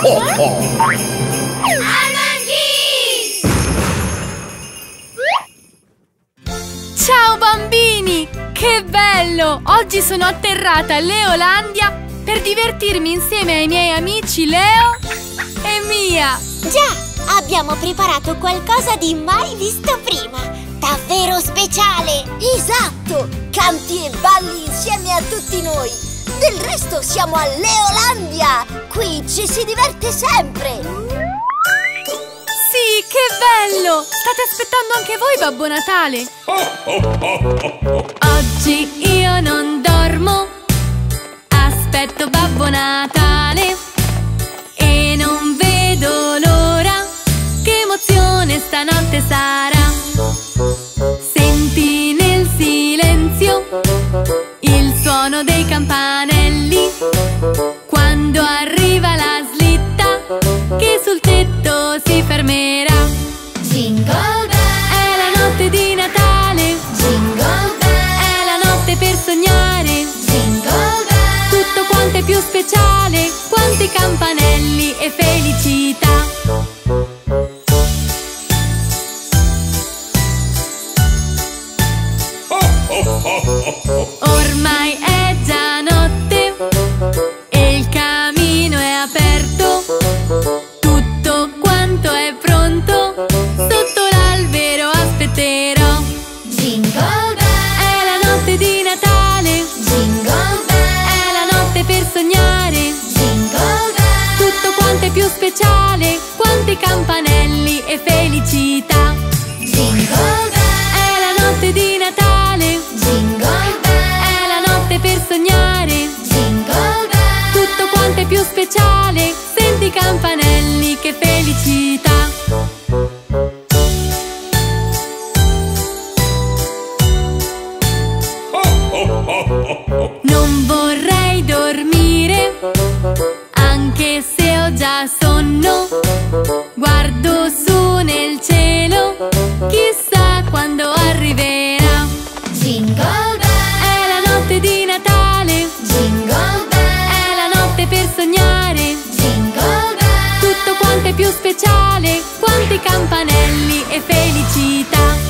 Ciao bambini! Che bello! Oggi sono atterrata a Leolandia per divertirmi insieme ai miei amici Leo e Mia. Già, abbiamo preparato qualcosa di mai visto prima. Davvero speciale! Esatto! Canti e balli insieme a tutti noi. Del resto siamo a Leolandia. Qui ci si diverte sempre. Sì, che bello! State aspettando anche voi Babbo Natale? Oggi io non dormo, aspetto Babbo Natale e non vedo l'ora, che emozione stanotte sarà. Senti nel silenzio il suono dei campanelli, quando arriva la slitta che sul tetto si fermerà. Jingle bell, è la notte di Natale. Jingle bell, è la notte per sognare. Jingle bell, tutto quanto è più speciale, quanti campanelli e felicità. Ormai è già notte e il camino è aperto, tutto quanto è pronto, sotto l'albero aspetterò. Jingle bell, è la notte di Natale. Jingle bell, è la notte per sognare. Jingle bell, tutto quanto è più speciale, quanti campanelli e felicità. Jingle bell, è la notte di Natale. Jingle bell, è la notte per sognare. Jingle bell, tutto quanto è più speciale, senti i campanelli, che felicità. Non vorrei dormire, anche se ho già sonno. Guardo su nel cielo, chissà quando arriverà. Jingle bell, è la notte di Natale. Jingle bell, è la notte per sognare. Jingle bell, tutto quanto è più speciale, quanti campanelli e felicità.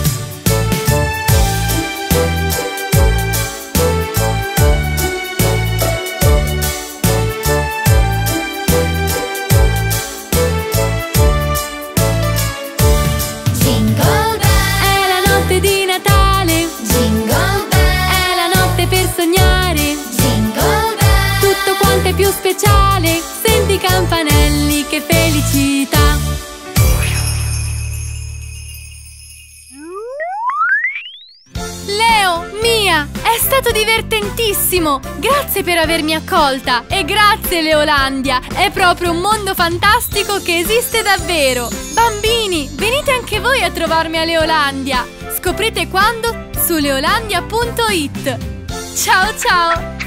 Più speciale, senti i campanelli, che felicità. Leo, Mia, è stato divertentissimo! Grazie per avermi accolta e grazie Leolandia! È proprio un mondo fantastico che esiste davvero! Bambini, venite anche voi a trovarmi a Leolandia! Scoprite quando su leolandia.it. Ciao ciao!